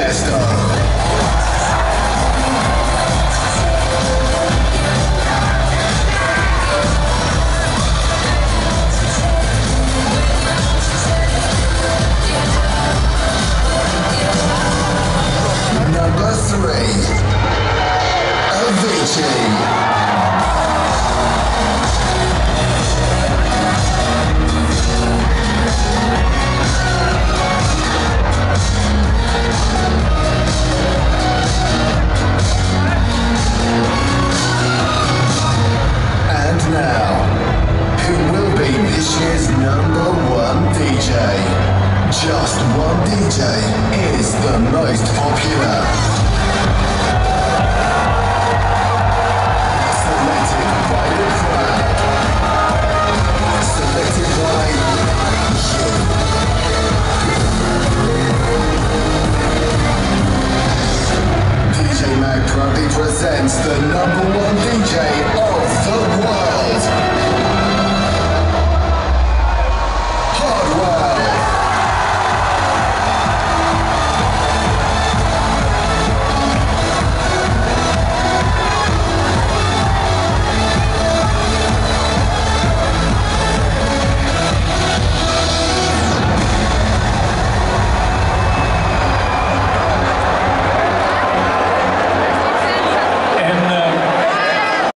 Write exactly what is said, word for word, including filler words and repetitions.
Tiesto. Number three, Avicii. And now, who will be this year's number one D J? Just one D J is the most popular.